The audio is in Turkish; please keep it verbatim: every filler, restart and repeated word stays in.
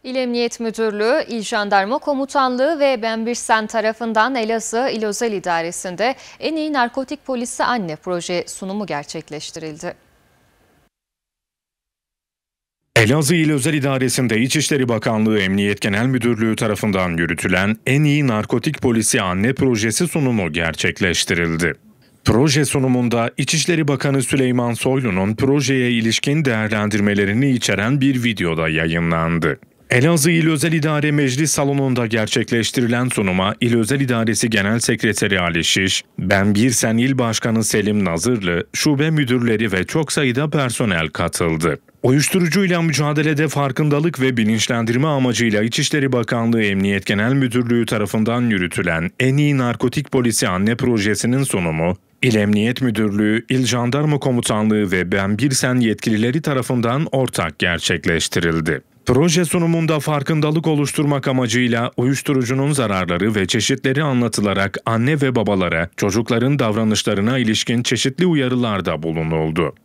İl Emniyet Müdürlüğü, İl Jandarma Komutanlığı ve Ben Bir Sen tarafından Elazığ İl Özel İdaresi'nde En İyi Narkotik Polisi Anne proje sunumu gerçekleştirildi. Elazığ İl Özel İdaresi'nde İçişleri Bakanlığı Emniyet Genel Müdürlüğü tarafından yürütülen En İyi Narkotik Polisi Anne projesi sunumu gerçekleştirildi. Proje sunumunda İçişleri Bakanı Süleyman Soylu'nun projeye ilişkin değerlendirmelerini içeren bir video da yayınlandı. Elazığ İl Özel İdare Meclis Salonu'nda gerçekleştirilen sunuma İl Özel İdaresi Genel Sekreteri Ali Şiş, Ben Bir Sen İl Başkanı Selim Nazırlı, şube müdürleri ve çok sayıda personel katıldı. Uyuşturucuyla mücadelede farkındalık ve bilinçlendirme amacıyla İçişleri Bakanlığı Emniyet Genel Müdürlüğü tarafından yürütülen En İyi Narkotik Polisi Anne projesinin sunumu, İl Emniyet Müdürlüğü, İl Jandarma Komutanlığı ve Ben Bir Sen yetkilileri tarafından ortak gerçekleştirildi. Proje sunumunda farkındalık oluşturmak amacıyla uyuşturucunun zararları ve çeşitleri anlatılarak anne ve babalara çocukların davranışlarına ilişkin çeşitli uyarılarda bulunuldu.